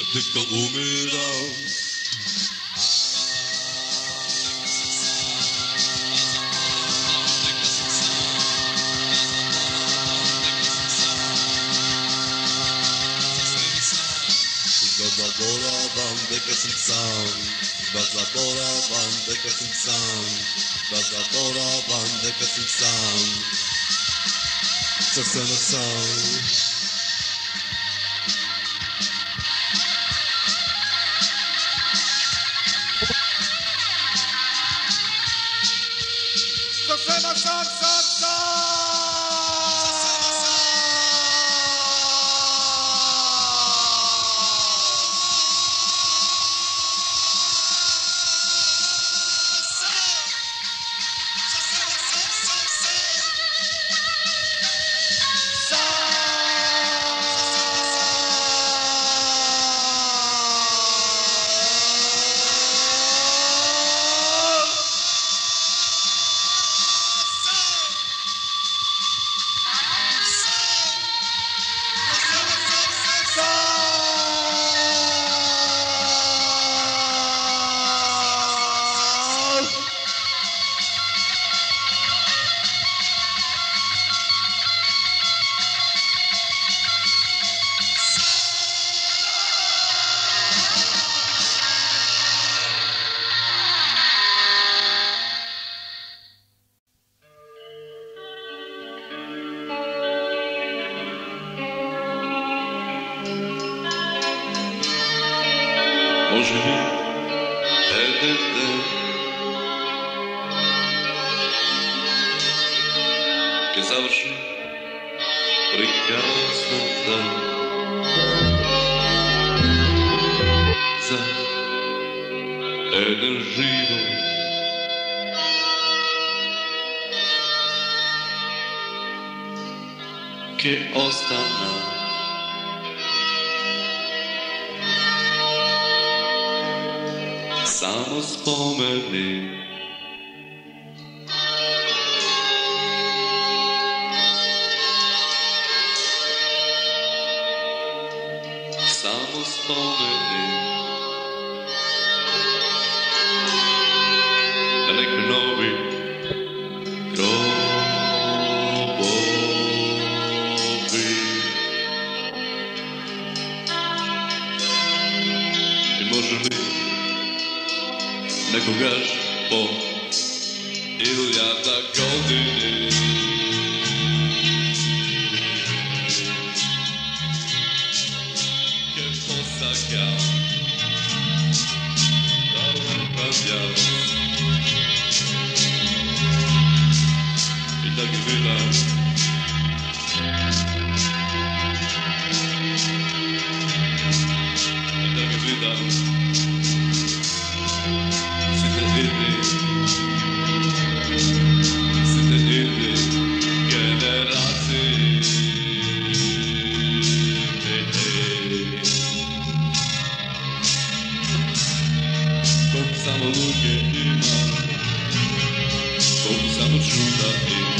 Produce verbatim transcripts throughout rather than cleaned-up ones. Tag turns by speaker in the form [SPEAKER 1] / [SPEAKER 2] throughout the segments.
[SPEAKER 1] tylko umieram. Zaboravam, veka sam sam, da zaboravam, veka sam sam, da zaboravam, veka sam sam, sa sana sam. Sa sana sam, sam, sam. Može li jedan dan kad završi prekrasan dan za jedan život che ostana samo spomeni samo spomeni da neki novi grobovi i može li nekogaš po hiljada godine che posaka da upravlja i da ga vidim i da ga vidim siete ili generaciji koliko samo luke ima, koliko samo čuda ima.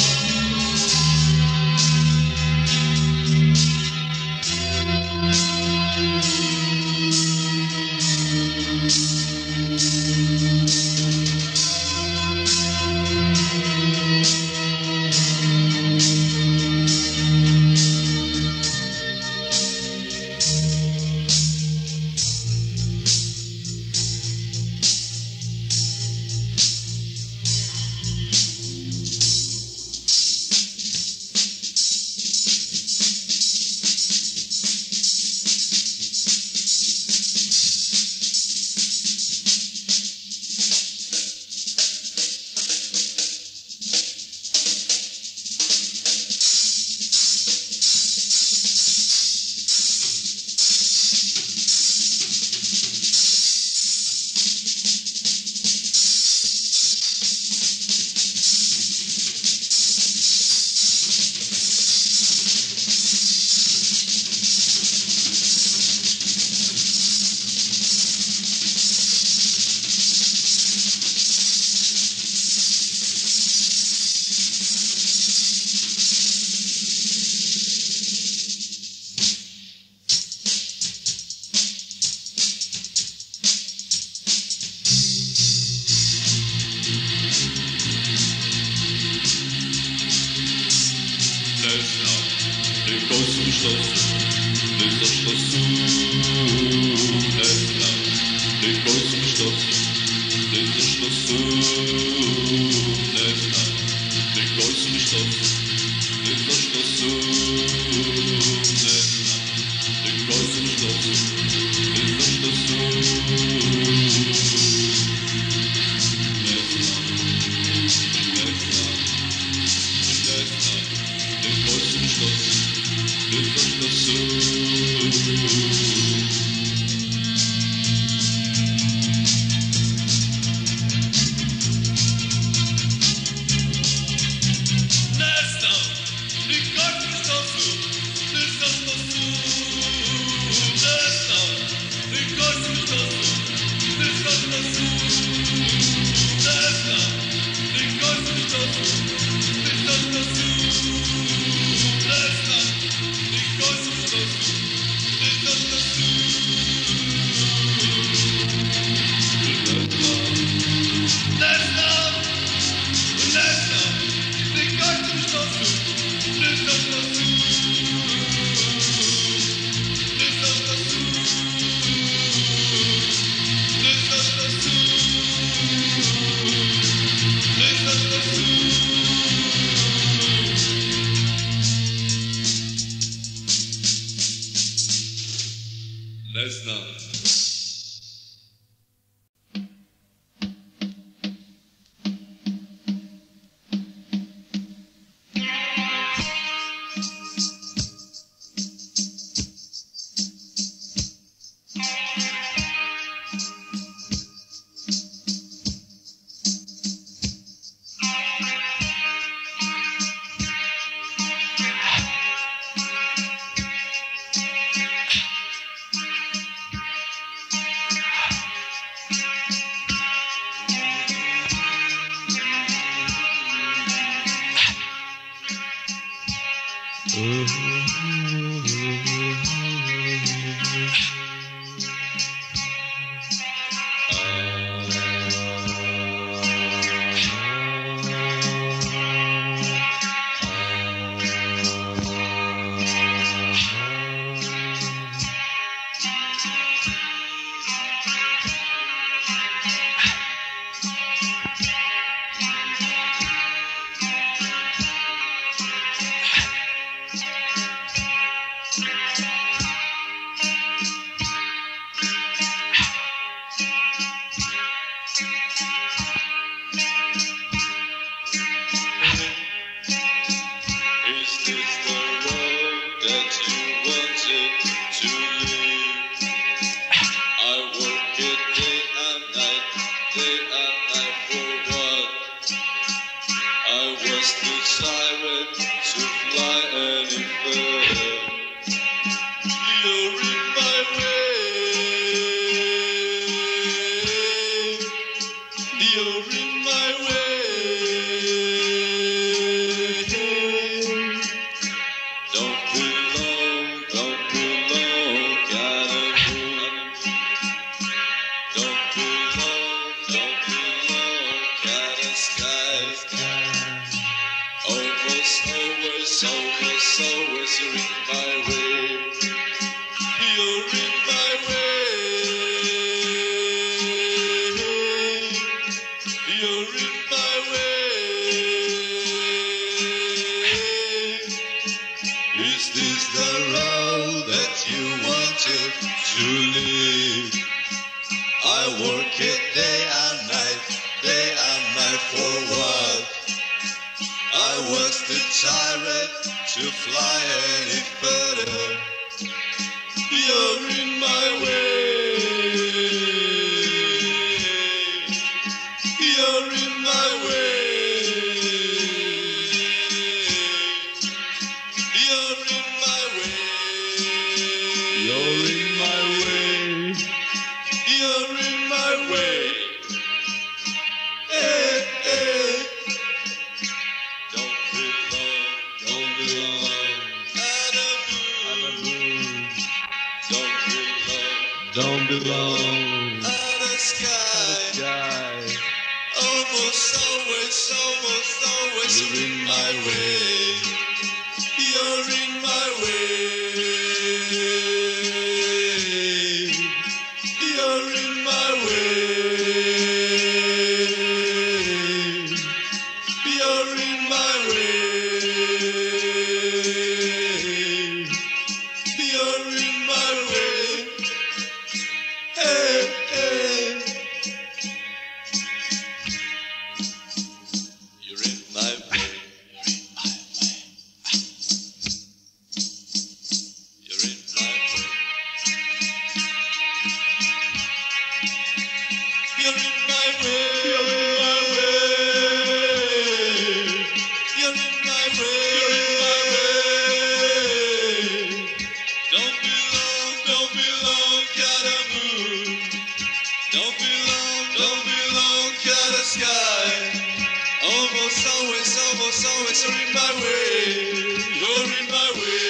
[SPEAKER 1] što su, ni za što su, ne znam, ni koji su ni što su, ni za što su, ne znam, ni koji su ni što su, ni za što su, ne znam, ni koji su ni što su, ni za što su, ne znam, ne znam, ne znam, ni koji su ni što su, ni za što su. Ne znam. Don't belong. Out of sky. Sky. Almost always, almost always you're in my way. You're in my way. You're in my way. You're in my way. You're in my way. Hey, hey. You're in my way. You're in my way. You're in my way. You're in my way. You're in my way. You're in my way. Don't be long, don't be long, gotta move. Don't be long, don't be long, gotta sky. Almost always, almost always, you're in my way. You're in my way.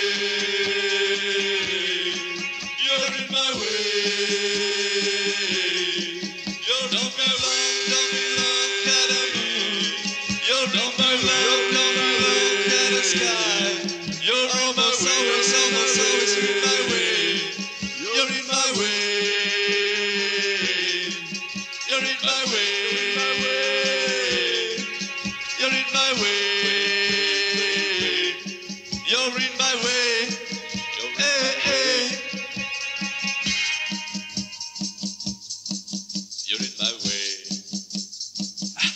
[SPEAKER 1] You're in my way. You're don't be long, don't be long, gotta move. You're don't be long, don't be long, gotta sky. You're almost always, almost always, you're in my way. You're in my way. You're in my way. You're in my way. You're in my way. Hey, hey. You're in my way. Ah.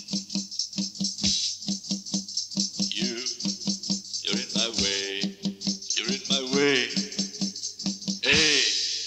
[SPEAKER 1] You, you're in my way. You're in my way. Hey.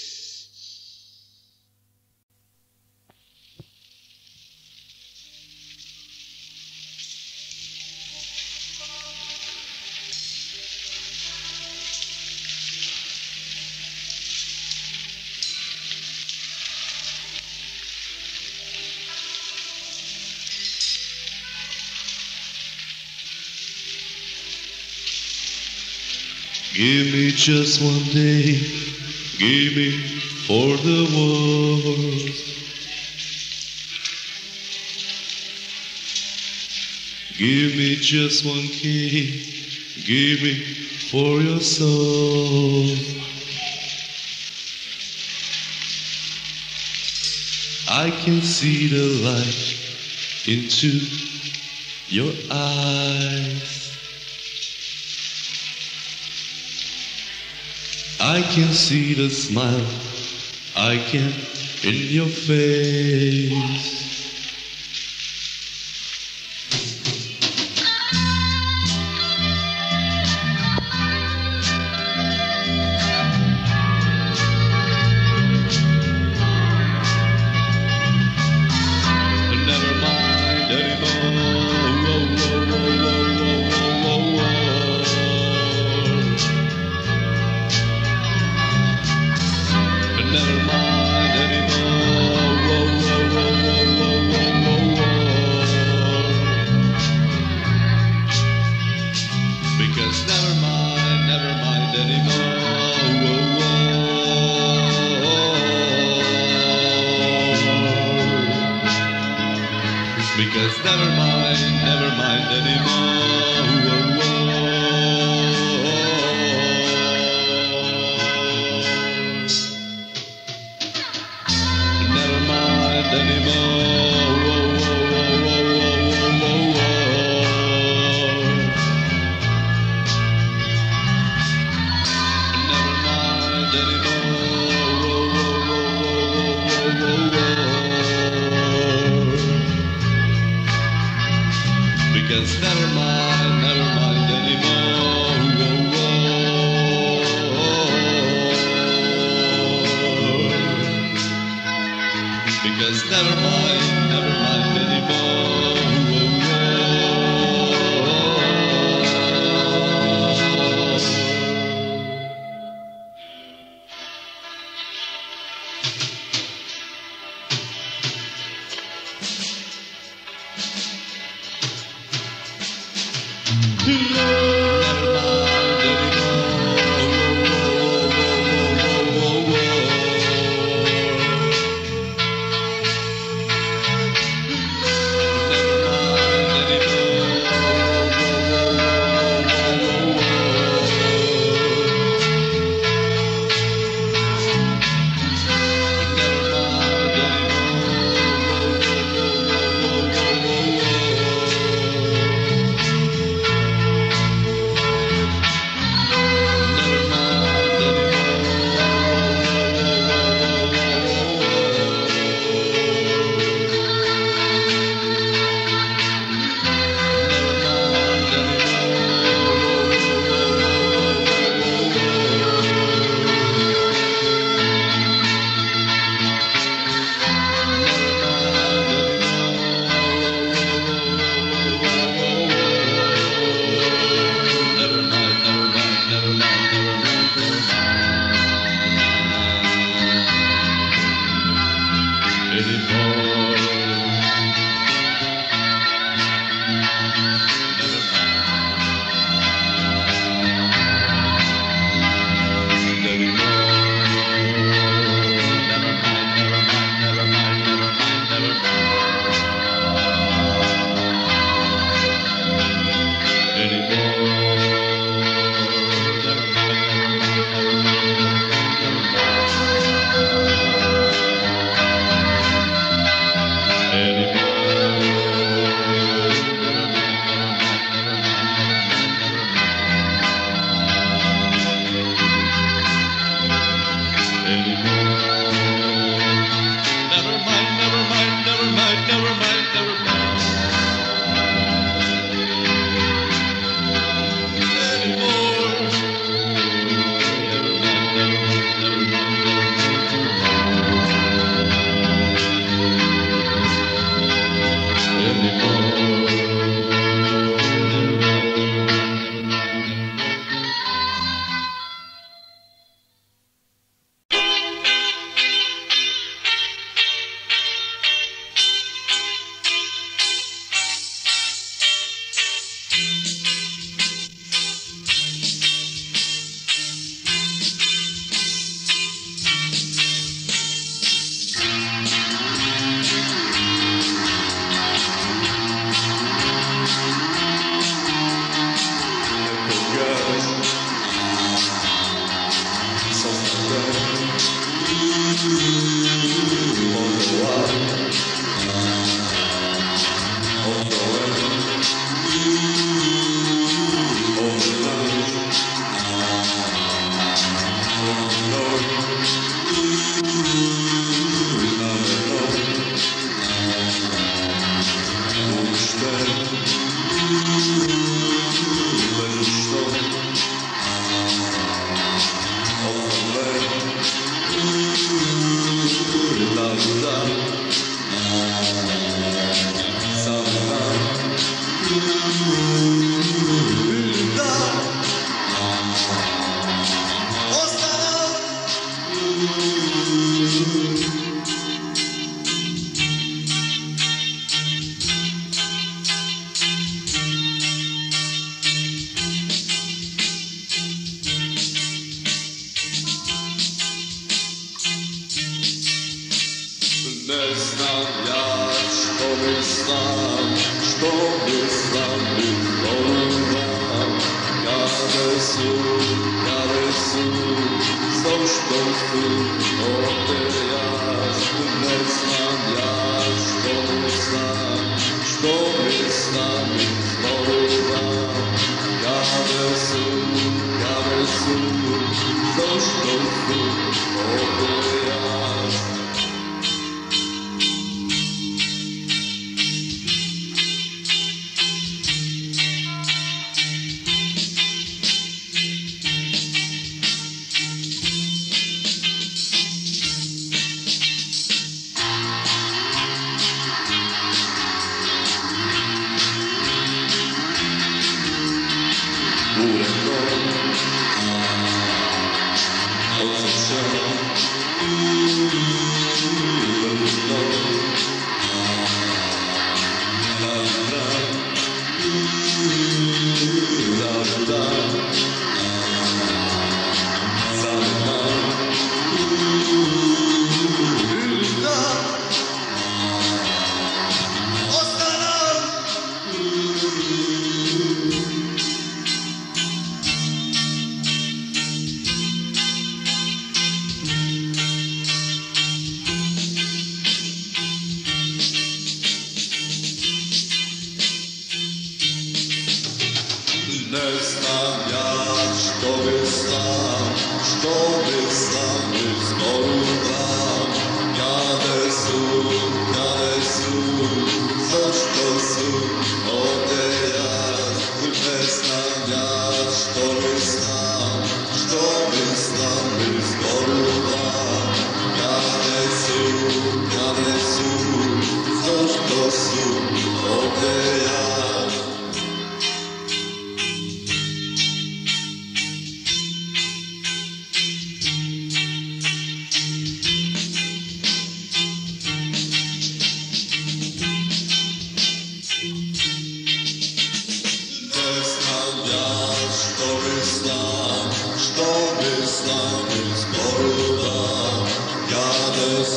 [SPEAKER 1] Give me just one day, give me for the world. Give me just one key, give me for your soul. I can see the light into your eyes. I can see the smile I can in your face. Never mind anymore. Whoa, whoa, whoa, whoa, whoa, whoa, whoa. Never mind anymore. Whoa, whoa, whoa, whoa, whoa, whoa, whoa. Because never mind, never mind anymore. Whoa, whoa. Because never mind, never mind anymore. Whoa, whoa. Never mind anymore. Whoa, whoa, whoa, whoa, whoa, whoa, Never mind anymore. Whoa, whoa, whoa, whoa, whoa, whoa. Because never mind, never mind anymore. Whoa, whoa. Because never mind, never mind anymore. Whoa,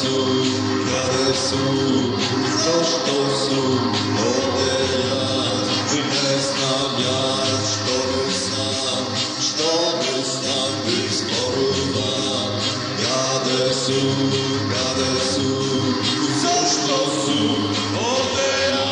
[SPEAKER 2] su, kada su, zašto su ovdje ja, i ne znam ja što bi sam, što bi sam bez poruba, kada su, kada su, zašto su ovdje ja.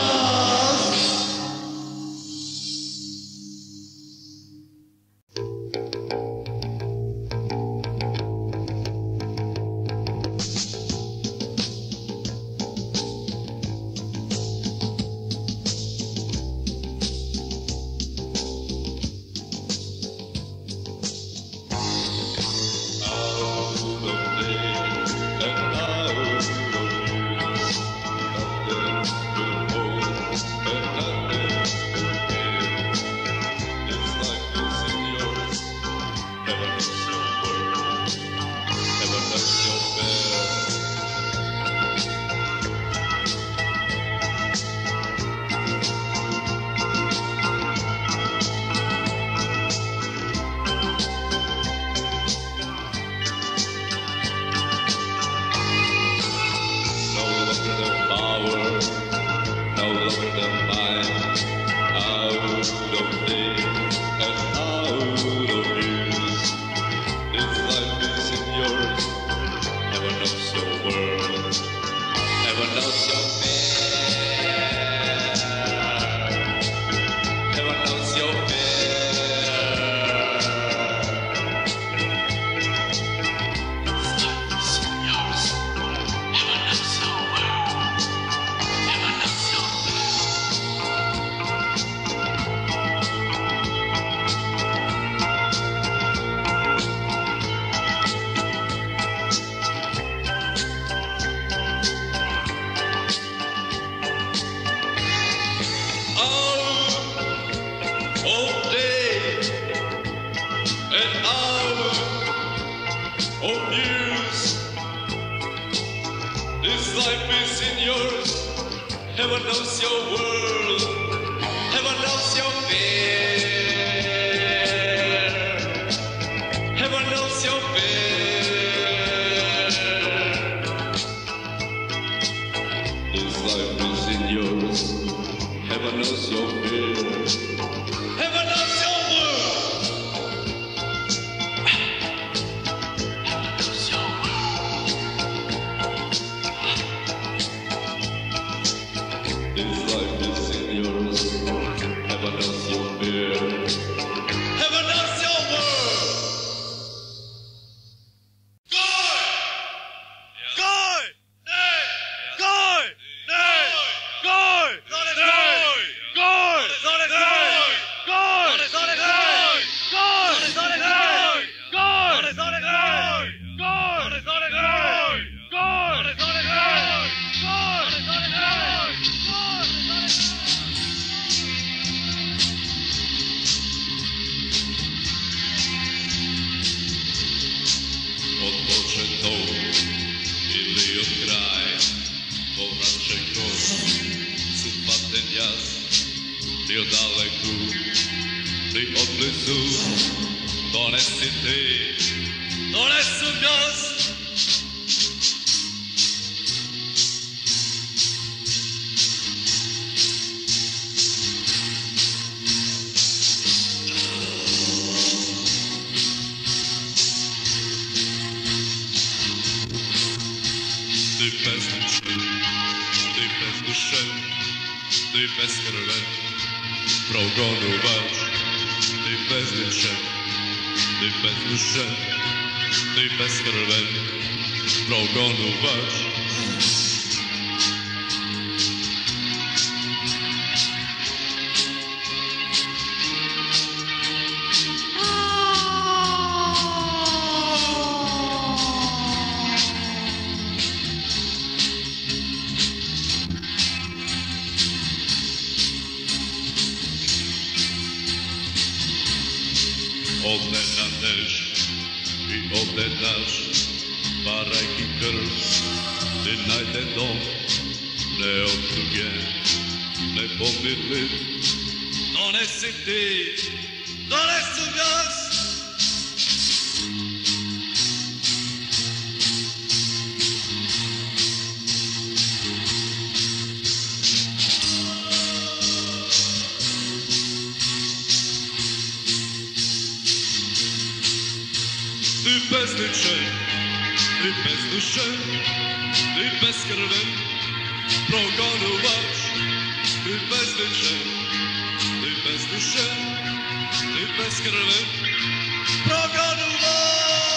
[SPEAKER 1] ničeg, i bez duše, i bez krve, progonovaš, i bez ničeg, i bez duše, i bez krve, progonovaš.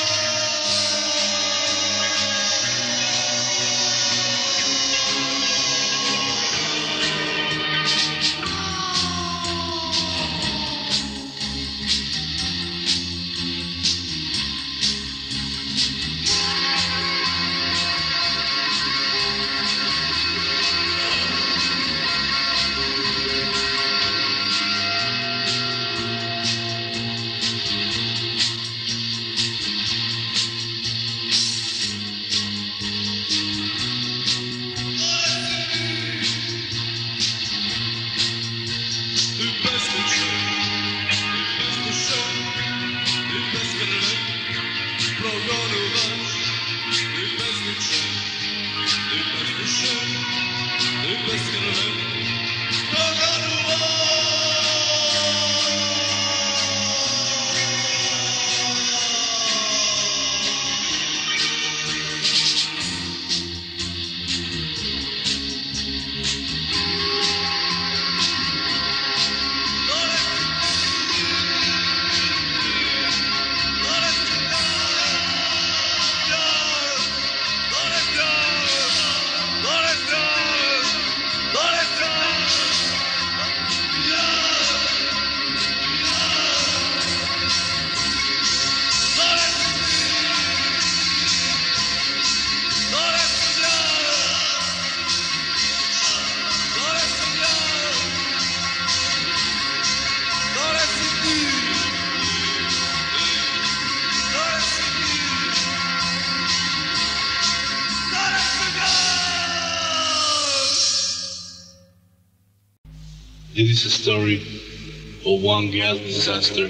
[SPEAKER 3] This is a story of one gas disaster.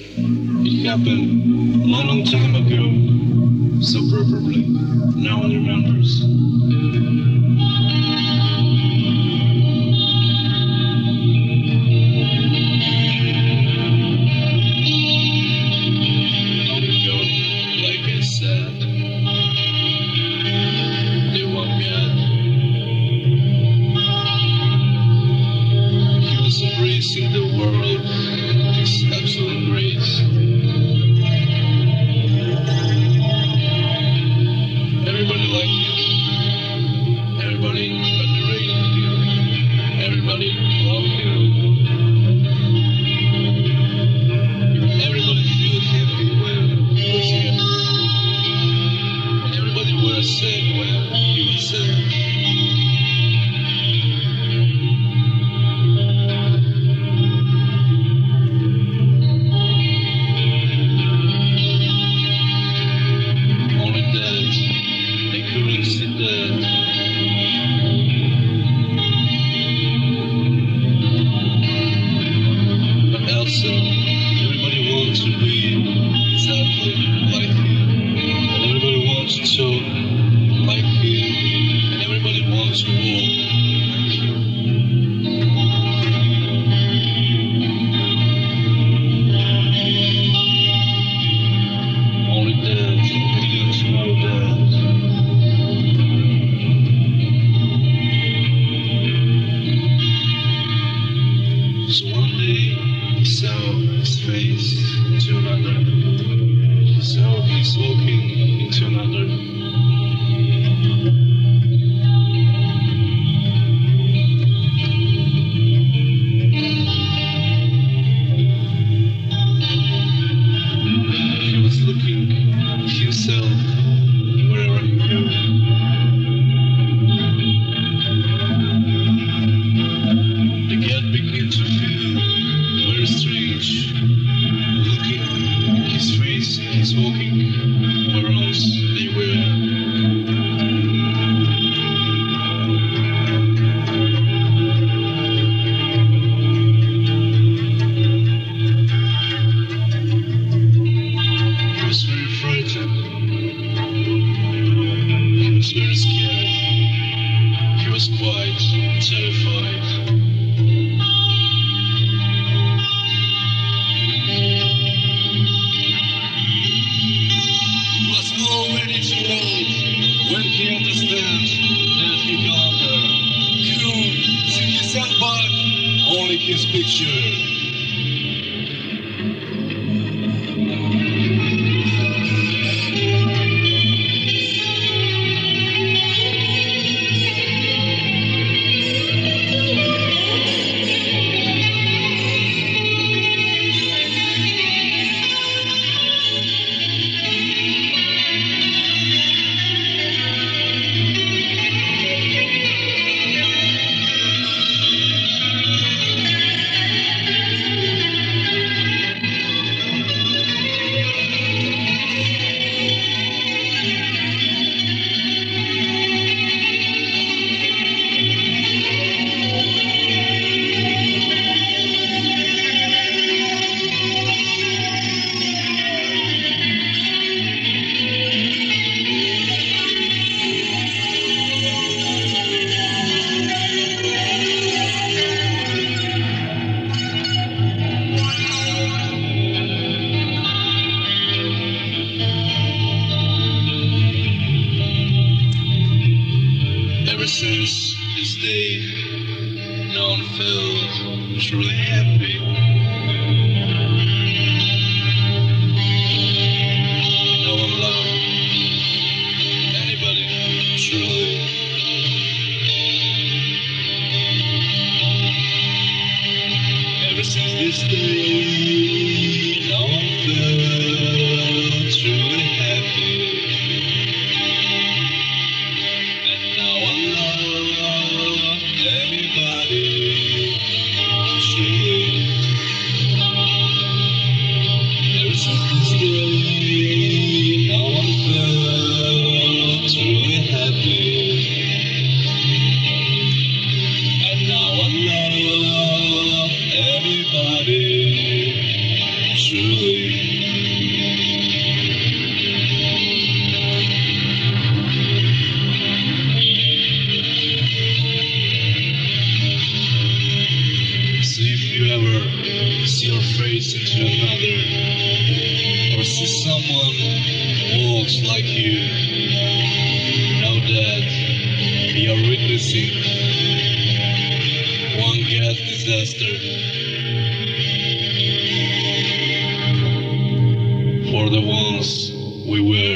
[SPEAKER 3] It happened a long, long time ago, so probably no one remembers. Long ago, like I said, the one God, he was embracing the world with his absolute grace. Everybody liked him. Everybody venerated him. Everybody loved him. Everybody felt happy when he was here. And everybody was sad when he was sad. Only that they couldn't see that. But also, everybody wants to be exactly like him. And everybody wants to talk like him. And everybody wants to walk like him. Only that he didn't know that. So one day he saw his face into another. He saw he's walking into another. He was looking at himself wherever he go. The cat began to feel very strange. Looking at his face, he's walking where else they were. He was very frightened. He was very scared. He was quite terrified. He was his picture. Ever since this day, no one felt truly happy. No one loved anybody truly. Ever since this day, no one felt truly happy. And now I love everybody truly. Ever since this day, no one felt truly happy. And now I love everybody truly. So if you ever see your face into another, or see someone who walks like you, know that you're witnessing one gas disaster. For the ones we were.